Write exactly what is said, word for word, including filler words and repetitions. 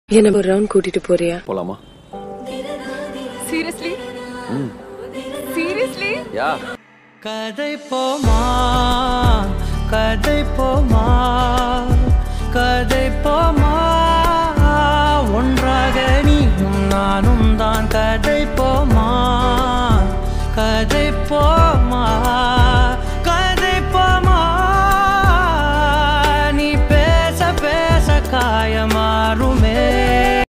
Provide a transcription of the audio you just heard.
என்ன ஒரு ரவுண்ட் கூட்டிட்டு போறியா? போலாமா? சீரியஸ்லி? சீரியஸ்லி? யா. கதை போமா கதை போமா கதை